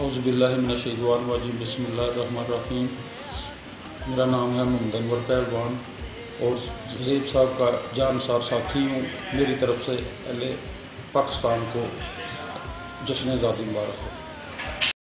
औज़ुबिल्लाहिमिनश्शैतानिर्रजीम बिस्मिल्लाहिर्रहमानिर्रहीम। मेरा नाम है मोहम्मद अनवर पहलवान और ज़ेब साहब का जानसार साथी हूँ। मेरी तरफ से पहले पाकिस्तान को जश्न आज़ादी मुबारक हो।